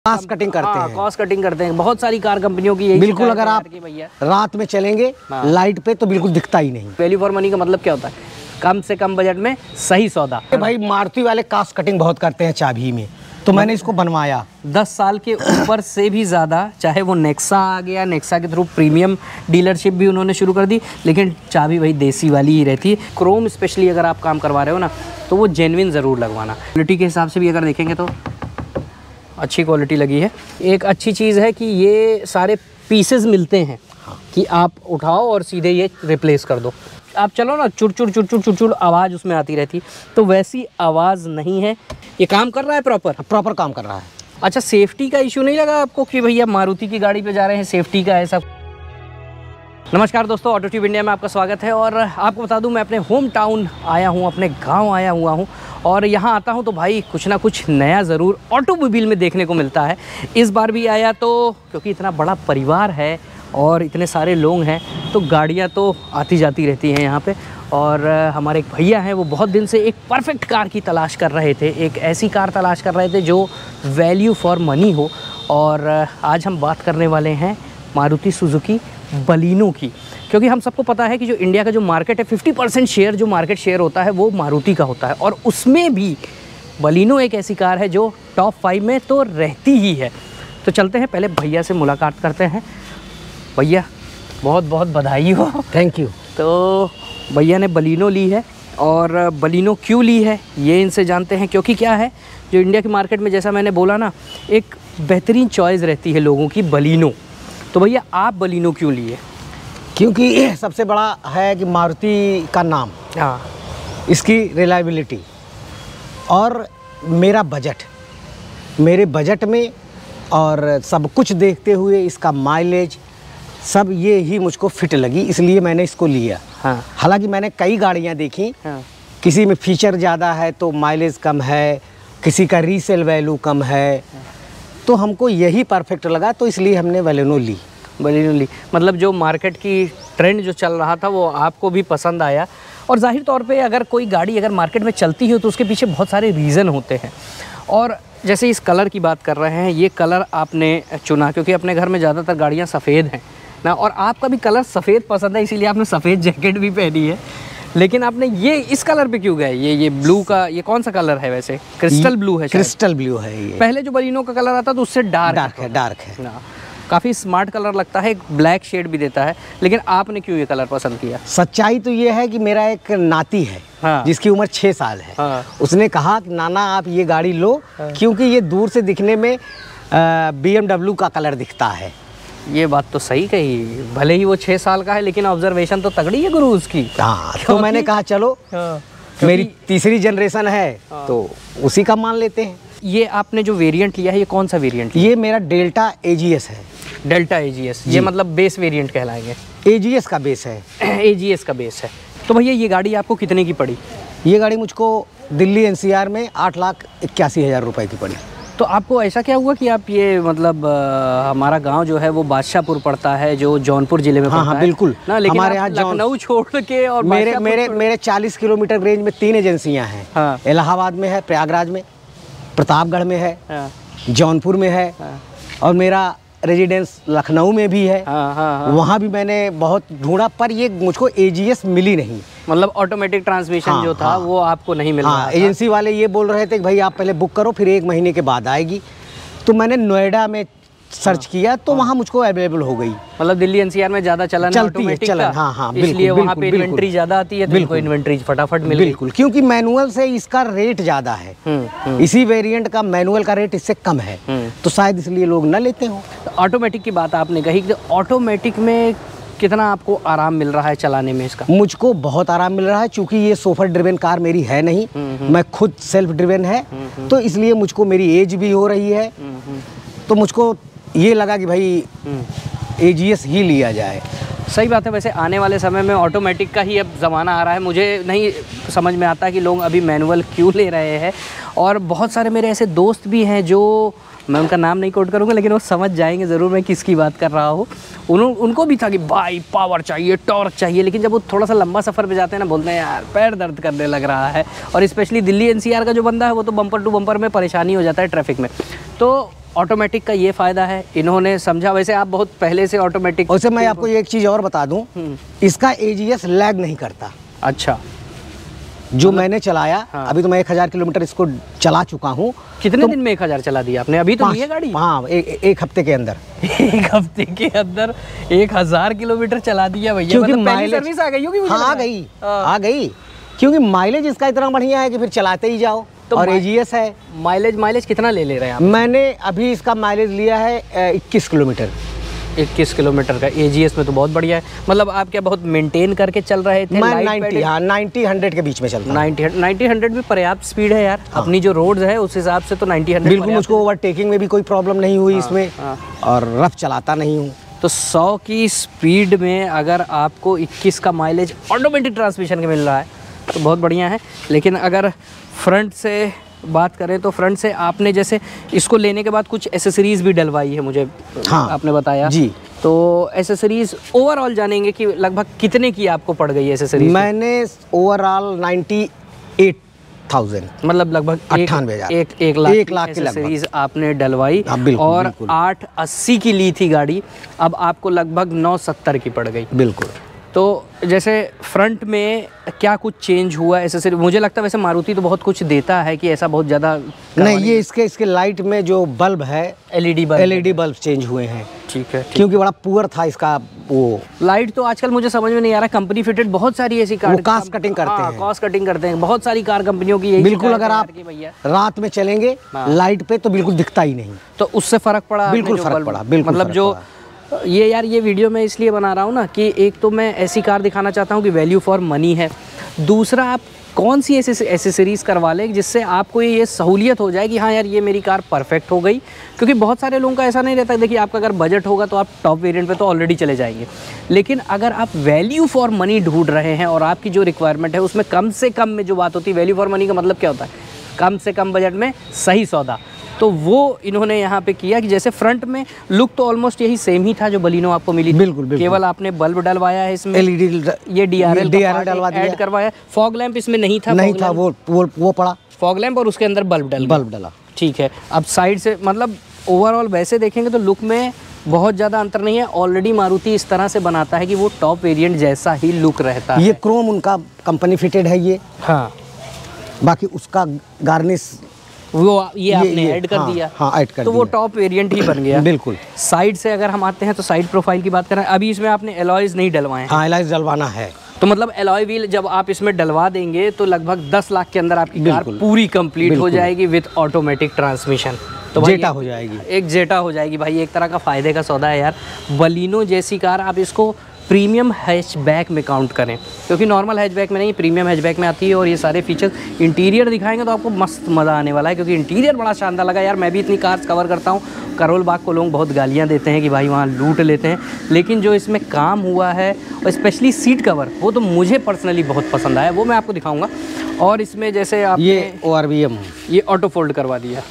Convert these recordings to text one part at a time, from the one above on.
Cost cutting करते हैं। Cost cutting करते हैं, बहुत सारी कार कंपनियों की यही बिल्कुल। अगर आप भैया रात में चलेंगे लाइट पे तो बिल्कुल दिखता ही नहीं। वैल्यू फॉर मनी का मतलब क्या होता है? कम से कम बजट में सही सौदा। भाई मारुति वाले कॉस्ट कटिंग बहुत करते हैं चाबी में, तो मैंने इसको बनवाया। 10 साल के ऊपर से भी ज़्यादा, चाहे वो नेक्सा आ गया, नेक्सा के थ्रू प्रीमियम डीलरशिप भी उन्होंने शुरू कर दी, लेकिन चाबी भाई देसी वाली ही रहती है। क्रोम स्पेशली अगर आप काम करवा रहे हो ना, तो वो जेन्युइन ज़रूर लगवाना। क्वालिटी के हिसाब से भी अगर देखेंगे तो अच्छी क्वालिटी लगी है। एक अच्छी चीज़ है कि ये सारे पीसेस मिलते हैं कि आप उठाओ और सीधे ये रिप्लेस कर दो। आप चलो ना, चुर चुर आवाज़ उसमें आती रहती, तो वैसी आवाज़ नहीं है। ये काम कर रहा है प्रॉपर काम कर रहा है। अच्छा, सेफ्टी का इशू नहीं लगा आपको कि भैया मारुति की गाड़ी पे जा रहे हैं, सेफ्टी का ऐसा? नमस्कार दोस्तों, ऑटो ट्यूब इंडिया में आपका स्वागत है। और आपको बता दूं, मैं अपने होम टाउन आया हूं, अपने गांव आया हुआ हूं, और यहां आता हूं तो भाई कुछ ना कुछ नया ज़रूर ऑटोमोबाइल में देखने को मिलता है। इस बार भी आया तो क्योंकि इतना बड़ा परिवार है और इतने सारे लोग हैं, तो गाड़ियाँ तो आती जाती रहती हैं यहाँ पे। और हमारे एक भैया हैं, वो बहुत दिन से एक परफेक्ट कार की तलाश कर रहे थे, एक ऐसी कार तलाश कर रहे थे जो वैल्यू फॉर मनी हो। और आज हम बात करने वाले हैं मारुति सुजुकी बलिनो की, क्योंकि हम सबको पता है कि जो इंडिया का जो मार्केट है, 50% शेयर जो मार्केट शेयर होता है वो मारुति का होता है, और उसमें भी बलिनो एक ऐसी कार है जो टॉप 5 में तो रहती ही है। तो चलते हैं, पहले भैया से मुलाकात करते हैं। भैया बहुत बहुत बधाई हो। Thank you. तो भैया ने बलिनो ली है, और बलिनो क्यों ली है ये इनसे जानते हैं। क्योंकि क्या है, जो इंडिया की मार्केट में, जैसा मैंने बोला ना, एक बेहतरीन चॉइस रहती है लोगों की बलिनो। तो भैया आप बलिनो क्यों लिए? क्योंकि सबसे बड़ा है कि मारुति का नाम, हाँ, इसकी रिलायबिलिटी और मेरा बजट, मेरे बजट में और सब कुछ देखते हुए इसका माइलेज सब ये ही मुझको फिट लगी, इसलिए मैंने इसको लिया। हाँ। हालांकि मैंने कई गाड़ियां देखी, हाँ। किसी में फीचर ज़्यादा है तो माइलेज कम है, किसी का रीसेल वैल्यू कम है, तो हमको यही परफेक्ट लगा, तो इसलिए हमने बलिनो ली। मतलब जो मार्केट की ट्रेंड जो चल रहा था वो आपको भी पसंद आया। और जाहिर तौर पे अगर कोई गाड़ी अगर मार्केट में चलती है तो उसके पीछे बहुत सारे रीज़न होते हैं। और जैसे इस कलर की बात कर रहे हैं, ये कलर आपने चुना क्योंकि अपने घर में ज़्यादातर गाड़ियाँ सफ़ेद हैं ना, और आपका भी कलर सफ़ेद पसंद है, इसीलिए आपने सफ़ेद जैकेट भी पहनी है। लेकिन आपने ये इस कलर पे क्यों गए? ये ब्लू का, ये कौन सा कलर है वैसे? क्रिस्टल ब्लू है शायद। क्रिस्टल ब्लू है ये। पहले जो बलिनो का कलर आता तो उससे डार्क है ना, काफ़ी स्मार्ट कलर लगता है, एक ब्लैक शेड भी देता है। लेकिन आपने क्यों ये कलर पसंद किया? सच्चाई तो ये है कि मेरा एक नाती है, हाँ, जिसकी उम्र 6 साल है। हाँ, उसने कहा कि नाना आप ये गाड़ी लो, हाँ, क्योंकि ये दूर से दिखने में BMW का कलर दिखता है। ये बात तो सही कही, भले ही वो 6 साल का है, लेकिन ऑब्जर्वेशन तो तगड़ी है गुरु उसकी। हाँ, तो मैंने कहा चलो, हाँ, मेरी तीसरी जनरेशन है, हाँ, तो उसी का मान लेते हैं। ये आपने जो वेरिएंट लिया है, ये कौन सा वेरिएंट? ये मेरा डेल्टा AGS है। डेल्टा AGS, ये मतलब बेस वेरिएंट कहलाएंगे। AGS का बेस है। AGS का बेस है। तो भैया ये गाड़ी आपको कितने की पड़ी? ये गाड़ी मुझको दिल्ली NCR में 8,81,000 रुपए की पड़ी। तो आपको ऐसा क्या हुआ कि आप ये मतलब हमारा गांव जो है वो बादशाहपुर पड़ता है, जो जौनपुर जिले में पड़ता है। हाँ, बिल्कुल ना, लेकिन हमारे यहाँ लखनऊ छोड़ के और मेरे 40 किलोमीटर रेंज में 3 एजेंसियाँ हैं। हाँ। इलाहाबाद में है, प्रयागराज में, प्रतापगढ़ में है, हाँ, जौनपुर में है, हाँ, और मेरा रेजिडेंस लखनऊ में भी है। हाँ, हाँ, वहाँ भी मैंने बहुत ढूंढा, पर ये मुझको AGS मिली नहीं। मतलब ऑटोमेटिक ट्रांसमिशन, हाँ, जो था, हाँ, वो आपको नहीं मिल रहा था। एजेंसी वाले ये बोल रहे थे कि भाई आप पहले बुक करो, फिर 1 महीने के बाद आएगी। तो मैंने नोएडा में सर्च किया तो वहाँ मुझको अवेलेबल हो गई। मतलब दिल्ली NCR में ज़्यादा चलन चलती है, चलन, हाँ हाँ, इसलिए वहाँ पे इन्वेंट्री ज़्यादा आती है, तो इन्वेंट्री फटाफट मिल गई। बिल्कुल, क्योंकि मैनुअल से इसका रेट ज़्यादा है। इसी वेरिएंट का मैनुअल का रेट इससे कम है, तो शायद इसलिए लोग न लेते हो। ऑटोमेटिक की बात आपने कही, कि ऑटोमेटिक में कितना आपको आराम मिल रहा है चलाने में इसका? मुझको बहुत आराम मिल रहा है, क्योंकि ये सोफर ड्रिवन कार मेरी है नहीं, मैं खुद सेल्फ ड्रिवन है, तो इसलिए मुझको मेरी एज भी हो रही है, तो मुझको ये लगा कि भाई AGS ही लिया जाए। सही बात है। वैसे आने वाले समय में ऑटोमेटिक का ही अब ज़माना आ रहा है। मुझे नहीं समझ में आता कि लोग अभी मैनुअल क्यों ले रहे हैं। और बहुत सारे मेरे ऐसे दोस्त भी हैं जो, मैं उनका नाम नहीं कोट करूँगा, लेकिन वो समझ जाएंगे ज़रूर मैं किसकी बात कर रहा हूँ। उनको भी था कि भाई पावर चाहिए, टॉर्क चाहिए, लेकिन जब वो थोड़ा सा लंबा सफ़र पे जाते हैं ना, बोलते हैं यार पैर दर्द करने लग रहा है। और स्पेशली दिल्ली NCR का जो बंदा है वो तो बम्पर टू बम्पर में परेशानी हो जाता है ट्रैफिक में। तो ऑटोमेटिक का ये फ़ायदा है, इन्होंने समझा। वैसे आप बहुत पहले से ऑटोमेटिक। वैसे मैं आपको एक चीज़ और बता दूं, इसका AGS लैग नहीं करता। अच्छा, जो मैंने चलाया, हाँ। अभी तो मैं 1000 किलोमीटर इसको चला चुका हूँ। कितने दिन में 1000 चला दिया आपने? अभी तो ली है गाड़ी? हाँ, एक हफ्ते के अंदर। एक हफ्ते के अंदर 1000 किलोमीटर चला दिया भैया। क्योंकि मतलब पहली माइलेज सर्विस आ गई होगी मुझे हाँ, लग रहा है। आ गई क्योंकि माइलेज इसका इतना बढ़िया है कि फिर चलाते ही जाओ। तो और AGS है। माइलेज कितना ले रहे हैं आप? मैंने अभी इसका माइलेज लिया है 21 किलोमीटर। 21 किलोमीटर का AGS में तो बहुत बढ़िया है। मतलब आप क्या बहुत मेंटेन करके चल रहे थे? मैं 90-100 के बीच में चलता हूँ। 90-100 भी पर्याप्त स्पीड है यार। हाँ। अपनी जो रोड्स है उस हिसाब से तो 90-100 बिल्कुल। मुझको ओवरटेकिंग में भी कोई प्रॉब्लम नहीं हुई। हाँ, इसमें हाँ। और रफ चलाता नहीं हूँ। तो 100 की स्पीड में अगर आपको 21 का माइलेज ऑटोमेटिक ट्रांसमिशन के मिल रहा है तो बहुत बढ़िया है। लेकिन अगर फ्रंट से बात करें तो फ्रंट से आपने जैसे इसको लेने के बाद कुछ एसेसरीज़ भी डलवाई है मुझे। हाँ, आपने बताया जी। तो एसेसरीज़ ओवरऑल जानेंगे कि लगभग कितने की आपको पड़ गई एसेसरीज़? मैंने ओवरऑल 98,000, मतलब लगभग 98,000, 1 लाख की एसेसरीज़ आपने डलवाई। और 880 की ली थी गाड़ी, अब आपको लगभग 970 की पड़ गई। बिल्कुल। तो जैसे फ्रंट में क्या कुछ चेंज हुआ एसेसरी? मुझे लगता है वैसे मारुति तो बहुत कुछ देता है कि ऐसा बहुत ज़्यादा नहीं। ये इसके लाइट में जो बल्ब है LED बल्ब चेंज हुए हैं। ठीक है। क्योंकि बड़ा पुअर था इसका वो लाइट। तो आजकल मुझे समझ में नहीं आ रहा, कंपनी फिटेड बहुत सारी ऐसी कार कॉस्ट कटिंग करते हैं। कॉस्ट कटिंग करते हैं बहुत सारी कार कंपनियों की। यही बिल्कुल। अगर आप रात में चलेंगे लाइट पे तो बिल्कुल दिखता ही नहीं। तो उससे फ़र्क पड़ा? बिल्कुल फ़र्क पड़ा। बिल्कुल। मतलब जो ये यार ये वीडियो मैं इसलिए बना रहा हूँ ना कि एक तो मैं ऐसी कार दिखाना चाहता हूँ कि वैल्यू फॉर मनी है। दूसरा, आप कौन सी ऐसी एसेसरीज़ करवा लें जिससे आपको ये सहूलियत हो जाए कि हाँ यार ये मेरी कार परफेक्ट हो गई। क्योंकि बहुत सारे लोगों का ऐसा नहीं रहता। देखिए, आपका अगर बजट होगा तो आप टॉप वेरिएंट पे तो ऑलरेडी चले जाएंगे। लेकिन अगर आप वैल्यू फॉर मनी ढूंढ रहे हैं और आपकी जो रिक्वायरमेंट है उसमें कम से कम में जो बात होती है, वैल्यू फॉर मनी का मतलब क्या होता है? कम से कम बजट में सही सौदा। तो वो इन्होंने यहाँ पे किया कि जैसे फ्रंट में लुक तो ऑलमोस्ट यही सेम ही था जो बलिनो आपको मिली। बिल्कुल। केवल आपने बल्ब डलवाया है इसमें, LED ये DRL डलवा दिया, ऐड करवाया। फॉग लैंप इसमें नहीं था। वो पड़ा फॉग लैंप और उसके अंदर बल्ब डला। ठीक है। अब साइड से मतलब ओवरऑल वैसे देखेंगे तो लुक में बहुत ज़्यादा अंतर नहीं है। ऑलरेडी मारुति इस तरह से बनाता है कि वो टॉप वेरिएंट जैसा ही लुक रहता है। ये क्रोम उनका कंपनी फिटेड है ये। हाँ। बाकी उसका गार्निश वो ये आपने ऐड कर दिया। हाँ, ऐड कर तो दिया। वो टॉप वेरिएंट ही बन गया। बिल्कुल। साइड से अगर हम आते हैं तो साइड प्रोफाइल की बात करें, अभी इसमें आपने एलॉयज नहीं डलवाए हैं। हाँ, एलॉयज डलवाना है। तो मतलब एलॉय व्हील जब आप इसमें डलवा देंगे तो लगभग 10 लाख के अंदर आपकी कार पूरी कंप्लीट हो जाएगी विद ऑटोमेटिक ट्रांसमिशन। तो जेटा हो जाएगी। एक जेटा हो जाएगी भाई। एक तरह का फ़ायदे का सौदा है यार। बलिनो जैसी कार आप इसको प्रीमियम हैचबैक में काउंट करें, क्योंकि नॉर्मल हैचबैक में नहीं, प्रीमियम हैचबैक में आती है। और ये सारे फीचर्स इंटीरियर दिखाएंगे तो आपको मस्त मज़ा आने वाला है, क्योंकि इंटीरियर बड़ा शानदार लगा यार। मैं भी इतनी कार्स कवर करता हूँ। करोल बाग को लोग बहुत गालियाँ देते हैं कि भाई वहाँ लूट लेते हैं, लेकिन जो इसमें काम हुआ है और स्पेशली सीट कवर, वो तो मुझे पर्सनली बहुत पसंद आया। वो मैं आपको दिखाऊँगा। और इसमें जैसे आप ये ORVM ये ऑटो फोल्ड करवा दिया,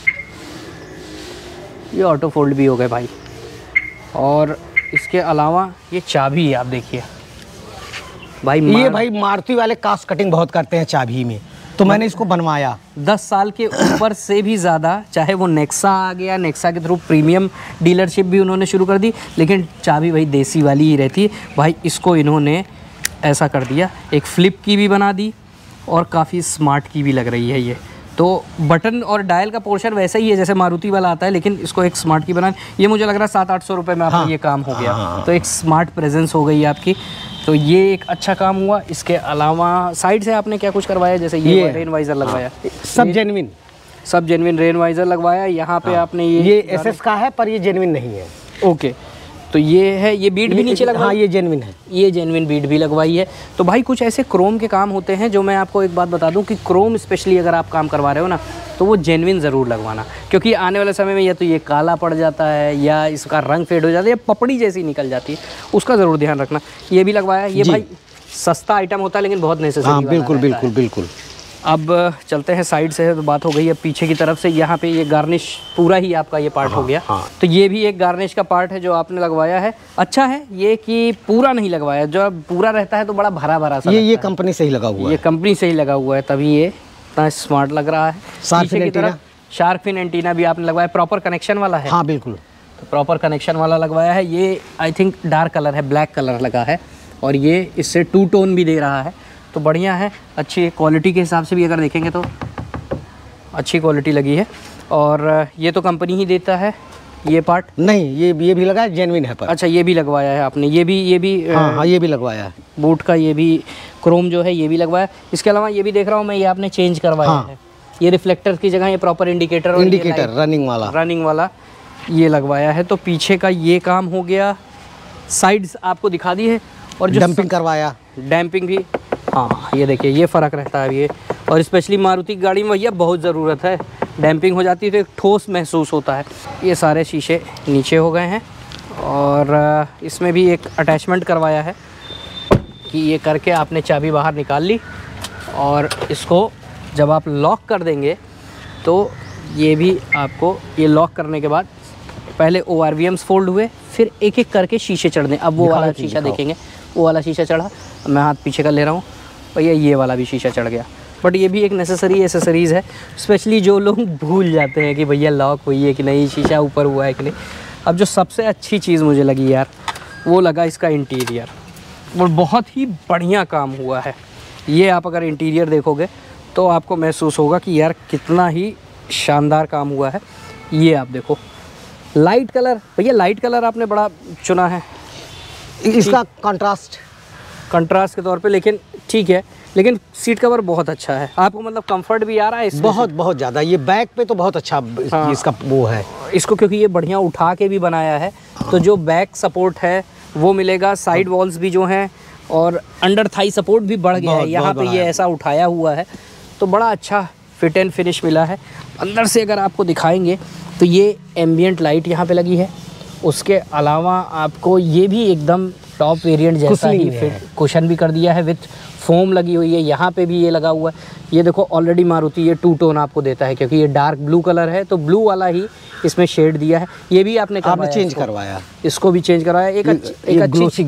ये ऑटो फोल्ड भी हो गए भाई। और इसके अलावा ये चाबी है, आप देखिए भाई। ये भाई मारुति वाले कास्ट कटिंग बहुत करते हैं चाबी में, तो मैंने इसको बनवाया। 10 साल के ऊपर से भी ज़्यादा, चाहे वो नेक्सा आ गया, नेक्सा के थ्रू प्रीमियम डीलरशिप भी उन्होंने शुरू कर दी, लेकिन चाबी भाई देसी वाली ही रहती है भाई। इसको इन्होंने ऐसा कर दिया, एक फ्लिप की भी बना दी और काफ़ी स्मार्ट की भी लग रही है ये। तो बटन और डायल का पोर्शन वैसा ही है जैसे मारुति वाला आता है, लेकिन इसको एक स्मार्ट की बना। ये मुझे लग रहा है 700-800 रुपये में आपका ये काम हो गया। तो एक स्मार्ट प्रेजेंस हो गई आपकी। तो ये एक अच्छा काम हुआ। इसके अलावा साइड से आपने क्या कुछ करवाया? जैसे ये रेन वाइजर लगवाया, सब जेन्युइन रेन वाइजर लगवाया। यहाँ पे आपने ये SS का है पर ये जेन्युइन नहीं है। ओके। तो ये है, ये बीट भी नीचे लगवाई। हाँ, ये जेन्युइन है। ये जेन्युइन बीट भी लगवाई है। तो भाई कुछ ऐसे क्रोम के काम होते हैं जो मैं आपको एक बात बता दूं कि क्रोम स्पेशली अगर आप काम करवा रहे हो ना, तो वो जेन्युइन ज़रूर लगवाना, क्योंकि आने वाले समय में या तो ये काला पड़ जाता है या इसका रंग फेड हो जाता है या पपड़ी जैसी निकल जाती है, उसका ज़रूर ध्यान रखना। ये भी लगवाया। ये भाई सस्ता आइटम होता है लेकिन बहुत नेसेसरी। हाँ, बिल्कुल। अब चलते हैं साइड से, तो बात हो गई है पीछे की तरफ से। यहाँ पे ये गार्निश पूरा ही आपका ये पार्ट हो गया। तो ये भी एक गार्निश का पार्ट है जो आपने लगवाया है। अच्छा है ये कि पूरा नहीं लगवाया, जो पूरा रहता है तो बड़ा भरा भरा सा। ये कंपनी से ही लगा हुआ है। ये कंपनी से ही लगा हुआ है, तभी ये इतना स्मार्ट लग रहा है। शार्क फिन एंटीना भी आपने लगवाया, प्रॉपर कनेक्शन वाला है? हाँ बिल्कुल, तो प्रॉपर कनेक्शन वाला लगवाया है। ये आई थिंक डार्क कलर है, ब्लैक कलर लगा है, और ये इससे 2 टोन भी दे रहा है, तो बढ़िया है। अच्छी क्वालिटी के हिसाब से भी अगर देखेंगे तो अच्छी क्वालिटी लगी है। और ये तो कंपनी ही देता है ये पार्ट? नहीं, ये भी लगा है, जेन्युइन है पर। अच्छा, ये भी लगवाया है आपने? ये भी हाँ, ये भी लगवाया है। बूट का ये भी क्रोम जो है ये भी लगवाया। इसके अलावा ये भी देख रहा हूँ मैं, ये आपने चेंज करवाया है। ये रिफ्लेक्टर की जगह ये प्रॉपर इंडिकेटर रनिंग वाला ये लगवाया है। तो पीछे का ये काम हो गया, साइड्स आपको दिखा दी है, और जो डंपिंग करवाया, डैम्पिंग भी। हाँ, ये देखिए, ये फ़र्क रहता है ये, और स्पेशली मारुति की गाड़ी में भैया बहुत ज़रूरत है। डैम्पिंग हो जाती है तो एक ठोस महसूस होता है। ये सारे शीशे नीचे हो गए हैं, और इसमें भी एक अटैचमेंट करवाया है कि ये करके आपने चाबी बाहर निकाल ली, और इसको जब आप लॉक कर देंगे तो ये भी आपको, ये लॉक करने के बाद पहले ORVMs फोल्ड हुए, फिर एक एक करके शीशे चढ़ दें। अब वो वाला शीशा देखेंगे, वो वाला शीशा चढ़ा, मैं हाथ पीछे का ले रहा हूँ भैया, ये वाला भी शीशा चढ़ गया। बट ये भी एक नेसेसरी एसेसरीज़ है, स्पेशली जो लोग भूल जाते हैं कि भैया लॉक हुई है कि नहीं, शीशा ऊपर हुआ है कि नहीं। अब जो सबसे अच्छी चीज़ मुझे लगी यार, वो लगा इसका इंटीरियर, वो बहुत ही बढ़िया काम हुआ है। ये आप अगर इंटीरियर देखोगे तो आपको महसूस होगा कि यार कितना ही शानदार काम हुआ है। ये आप देखो, लाइट कलर भैया, लाइट कलर आपने बड़ा चुना है इसका कंट्रास्ट के तौर पे, लेकिन ठीक है। लेकिन सीट कवर बहुत अच्छा है, आपको मतलब कंफर्ट भी आ रहा है इसमें? बहुत ज़्यादा। ये बैक पे तो बहुत अच्छा इसका वो है इसको, क्योंकि ये बढ़िया उठा के भी बनाया है, तो जो बैक सपोर्ट है वो मिलेगा, साइड वॉल्स भी जो हैं, और अंडर थाई सपोर्ट भी बढ़ गया है यहाँ पे, ये ऐसा उठाया हुआ है, तो बड़ा अच्छा फिट एंड फिनिश मिला है। अंदर से अगर आपको दिखाएंगे तो ये एम्बियंट लाइट यहाँ पे लगी है। उसके अलावा आपको ये भी एकदम टॉप वेरिएंट जैसा ही फिट कुशन भी कर दिया है, विथ फोम लगी हुई है। यहाँ पे भी ये लगा हुआ है। ये देखो, ऑलरेडी मारुति ये 2 टोन आपको देता है, क्योंकि ये डार्क ब्लू कलर है, तो ब्लू वाला ही इसमें शेड दिया है। ये भी आपने चेंज करवाया, इसको भी चेंज करवाया। एक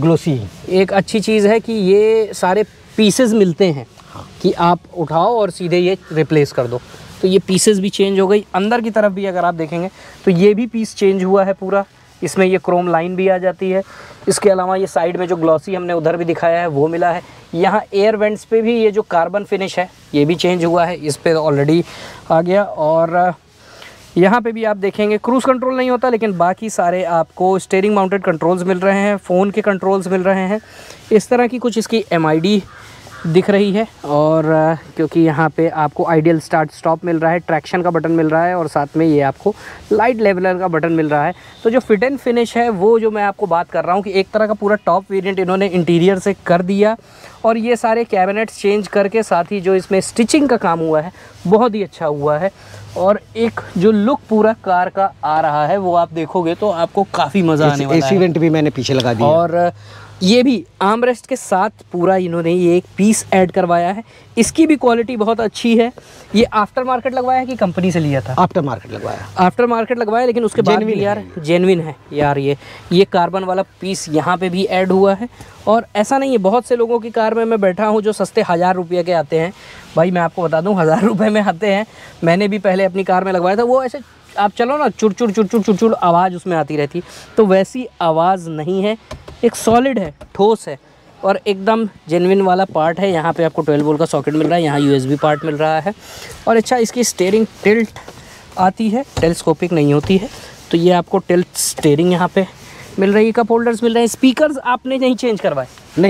अच्छी चीज़ है कि ये सारे पीसेस मिलते हैं, कि आप उठाओ और सीधे ये रिप्लेस कर दो, तो ये पीसेस भी चेंज हो गई। अंदर की तरफ भी अगर आप देखेंगे तो ये भी पीस चेंज हुआ है पूरा, इसमें ये क्रोम लाइन भी आ जाती है। इसके अलावा ये साइड में जो ग्लॉसी हमने उधर भी दिखाया है वो मिला है। यहाँ एयर वेंट्स पे भी ये जो कार्बन फिनिश है ये भी चेंज हुआ है, इस पे ऑलरेडी आ गया। और यहाँ पे भी आप देखेंगे क्रूज़ कंट्रोल नहीं होता, लेकिन बाकी सारे आपको स्टीयरिंग माउंटेड कंट्रोल्स मिल रहे हैं, फ़ोन के कंट्रोल्स मिल रहे हैं। इस तरह की कुछ इसकी MID दिख रही है, और क्योंकि यहाँ पे आपको आइडियल स्टार्ट स्टॉप मिल रहा है, ट्रैक्शन का बटन मिल रहा है, और साथ में ये आपको लाइट लेवलर का बटन मिल रहा है। तो जो फिट एंड फिनिश है वो जो मैं आपको बात कर रहा हूँ कि एक तरह का पूरा टॉप वेरिएंट इन्होंने इंटीरियर से कर दिया, और ये सारे कैबिनेट्स चेंज करके साथ ही जो इसमें स्टिचिंग का काम हुआ है बहुत ही अच्छा हुआ है। और एक जो लुक पूरा कार का आ रहा है वो आप देखोगे तो आपको काफ़ी मज़ा आने वाला है। AC वेंट भी मैंने पीछे लगा दिया, और ये भी आर्मरेस्ट के साथ पूरा इन्होंने ये एक पीस ऐड करवाया है। इसकी भी क्वालिटी बहुत अच्छी है। ये आफ्टर मार्केट लगवाया है कि कंपनी से लिया था? आफ्टर मार्केट लगवाया, लेकिन उसके बाद भी यार जेन्युइन है यार। ये कार्बन वाला पीस यहाँ पे भी ऐड हुआ है। और ऐसा नहीं है, बहुत से लोगों की कार में मैं बैठा हूँ जो सस्ते 1000 रुपये के आते हैं। भाई मैं आपको बता दूँ, 1000 रुपये में आते हैं। मैंने भी पहले अपनी कार में लगवाया था, वो ऐसे आप चलो ना, चुड़ आवाज़ उसमें आती रहती, तो वैसी आवाज़ नहीं है। एक सॉलिड है, ठोस है, और एकदम जेन्युइन वाला पार्ट है। यहाँ पे आपको 12 वोल्ट का सॉकेट मिल रहा है, यहाँ USB पार्ट मिल रहा है। और अच्छा, इसकी स्टीयरिंग टिल्ट आती है, टेलीस्कोपिक नहीं होती है, तो ये आपको टिल्ट स्टीयरिंग यहाँ पे मिल रही है। कप होल्डर्स मिल रहे हैं। स्पीकर्स आपने नहीं चेंज करवाए?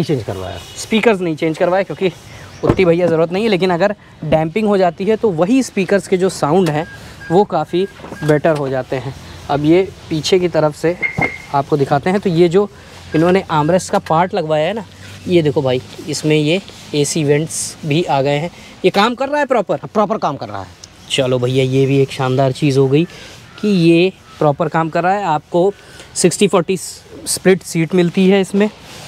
स्पीकर्स नहीं चेंज करवाए क्योंकि उतनी भैया ज़रूरत नहीं है, लेकिन अगर डैम्पिंग हो जाती है तो वही स्पीकर्स के जो साउंड हैं वो काफ़ी बेटर हो जाते हैं। अब ये पीछे की तरफ से आपको दिखाते हैं, तो ये जो इन्होंने आर्मरेस्ट का पार्ट लगवाया है ना, ये देखो भाई, इसमें ये AC वेंट्स भी आ गए हैं। ये काम कर रहा है, प्रॉपर काम कर रहा है। चलो भैया, ये भी एक शानदार चीज़ हो गई कि ये प्रॉपर काम कर रहा है। आपको 60-40 स्प्लिट सीट मिलती है इसमें।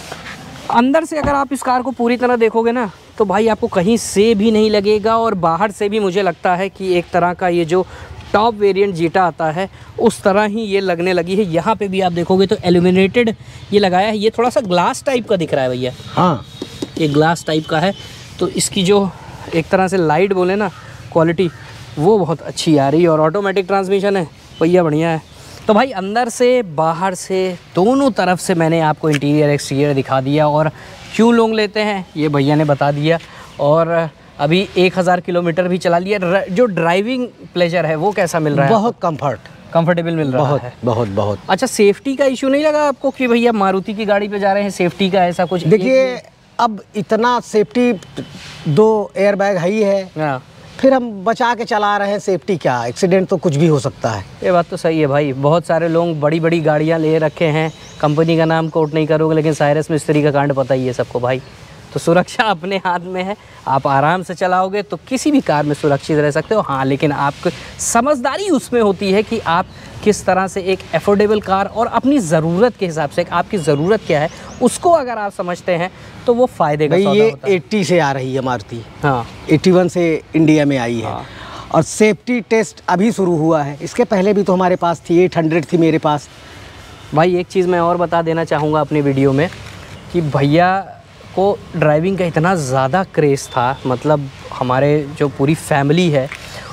अंदर से अगर आप इस कार को पूरी तरह देखोगे ना, तो भाई आपको कहीं से भी नहीं लगेगा, और बाहर से भी मुझे लगता है कि एक तरह का ये जो टॉप वेरिएंट जीटा आता है उस तरह ही ये लगने लगी है। यहाँ पे भी आप देखोगे तो एल्यूमिनेटेड ये लगाया है। ये थोड़ा सा ग्लास टाइप का दिख रहा है भैया। हाँ, ये ग्लास टाइप का है, तो इसकी जो एक तरह से लाइट बोले ना क्वालिटी, वो बहुत अच्छी आ रही है और ऑटोमेटिक ट्रांसमिशन है, पहिया बढ़िया है। तो भाई अंदर से बाहर से दोनों तरफ से मैंने आपको इंटीरियर एक्सटीरियर दिखा दिया और क्यों लोग लेते हैं ये भैया ने बता दिया। और अभी 1000 किलोमीटर भी चला लिया। जो ड्राइविंग प्लेजर है वो कैसा मिल रहा है? बहुत कंफर्टेबल मिल रहा है। बहुत। अच्छा, सेफ्टी का इशू नहीं लगा आपको कि भैया मारुति की गाड़ी पे जा रहे हैं, सेफ्टी का ऐसा कुछ? देखिए अब इतना सेफ्टी, 2 एयरबैग है ही है, हाँ। फिर हम बचा के चला रहे हैं, सेफ्टी क्या, एक्सीडेंट तो कुछ भी हो सकता है। ये बात तो सही है भाई। बहुत सारे लोग बड़ी बड़ी गाड़ियाँ ले रखे हैं, कंपनी का नाम कोट नहीं करोगे लेकिन साइरस मिस्त्री का कांड पता ही है सबको भाई। तो सुरक्षा अपने हाथ में है, आप आराम से चलाओगे तो किसी भी कार में सुरक्षित रह सकते हो। हाँ, लेकिन आपको समझदारी उसमें होती है कि आप किस तरह से एक एफोर्डेबल कार और अपनी ज़रूरत के हिसाब से, आपकी ज़रूरत क्या है उसको अगर आप समझते हैं तो वो फ़ायदे का सौदा होता है। ये 80 से आ रही है मारुति, हाँ 81 से इंडिया में आई है। हाँ। और सेफ्टी टेस्ट अभी शुरू हुआ है, इसके पहले भी तो हमारे पास थी, 800 थी मेरे पास। भाई एक चीज़ मैं और बता देना चाहूँगा अपनी वीडियो में कि भैया को ड्राइविंग का इतना ज़्यादा क्रेज़ था, मतलब हमारे जो पूरी फैमिली है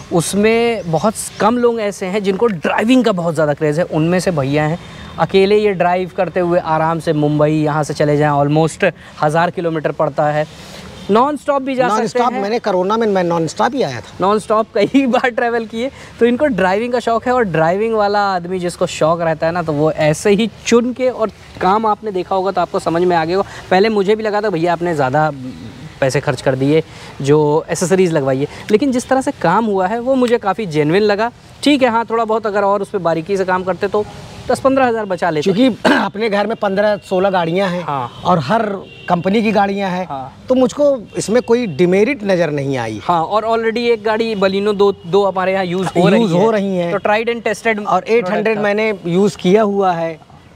उसमें बहुत कम लोग ऐसे हैं जिनको ड्राइविंग का बहुत ज़्यादा क्रेज़ है। उनमें से भैया हैं। अकेले ये ड्राइव करते हुए आराम से मुंबई यहाँ से चले जाएं, ऑलमोस्ट 1000 किलोमीटर पड़ता है। नॉन स्टॉप भी जा सकते हैं। मैंने कोरोना में मैं नॉन स्टॉप ही आया था, नॉन स्टॉप कई बार ट्रैवल किए। तो इनको ड्राइविंग का शौक़ है और ड्राइविंग वाला आदमी जिसको शौक़ रहता है ना, तो वो ऐसे ही चुन के, और काम आपने देखा होगा तो आपको समझ में आ गया होगा। पहले मुझे भी लगा था भैया आपने ज़्यादा पैसे खर्च कर दिए जो एसेसरीज़ लगवाइए, लेकिन जिस तरह से काम हुआ है वो मुझे काफ़ी जेन्युइन लगा। ठीक है, हाँ थोड़ा बहुत अगर और उस पर बारीकी से काम करते तो 10-15 हज़ार बचा लेते, क्योंकि अपने घर में 15-16 गाड़ियां हैं। हाँ। और हर कंपनी की गाड़ियां हैं। हाँ। तो मुझको इसमें कोई डिमेरिट नज़र नहीं आई। हाँ, और ऑलरेडी एक गाड़ी बलिनो दो हमारे यहाँ यूज़ हो रही है, तो ट्राइड एंड टेस्टेड। और 800 मैंने यूज़ किया हुआ है।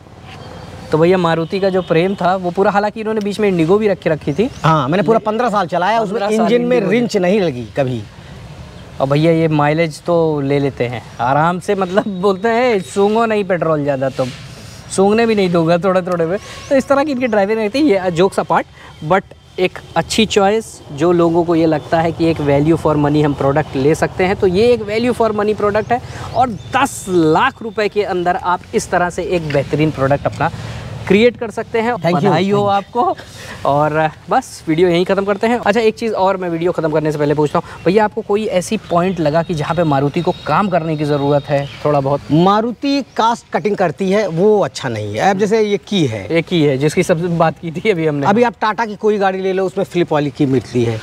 तो भैया मारुति का जो प्रेम था वो पूरा, हालांकि इन्होंने बीच में इंडिगो भी रखी थी। हाँ, मैंने पूरा 15 साल चलाया, उसमें इंजन में रिंच नहीं लगी कभी। और भैया ये माइलेज तो ले लेते हैं आराम से, मतलब बोलते हैं सूंघो नहीं पेट्रोल ज़्यादा, तुम सूंघने भी नहीं दोगा थोड़े थोड़े में। तो इस तरह की इनकी ड्राइविंग रहती है। ये जोक्स अपार्ट, बट एक अच्छी चॉइस जो लोगों को ये लगता है कि एक वैल्यू फॉर मनी हम प्रोडक्ट ले सकते हैं, तो ये एक वैल्यू फॉर मनी प्रोडक्ट है। और 10 लाख रुपए के अंदर आप इस तरह से एक बेहतरीन प्रोडक्ट अपना क्रिएट कर सकते हैं। बधाई हो आपको। और बस वीडियो यहीं ख़त्म करते हैं। अच्छा, एक चीज़ और मैं वीडियो ख़त्म करने से पहले पूछता हूँ, भैया आपको कोई ऐसी पॉइंट लगा कि जहाँ पे मारुति को काम करने की ज़रूरत है थोड़ा बहुत? मारुति कास्ट कटिंग करती है, वो अच्छा नहीं है। अब जैसे ये की है, एक ही है जिसकी सबसे बात की थी अभी हमने। अभी आप टाटा की कोई गाड़ी ले लो, उसमें फ्लिप वाली की मिलती है।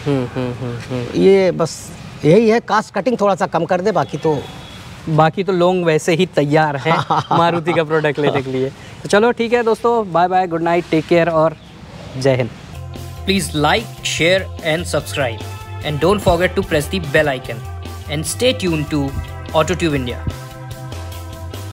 ये बस यही है, कास्ट कटिंग थोड़ा सा कम कर दे, बाकी तो लोग वैसे ही तैयार हैं मारुति का प्रोडक्ट लेने के लिए। तो चलो ठीक है दोस्तों, bye bye, good night, take care और जय हिंद। Please like, share and subscribe and don't forget to press the bell icon and stay tuned to Autotube India.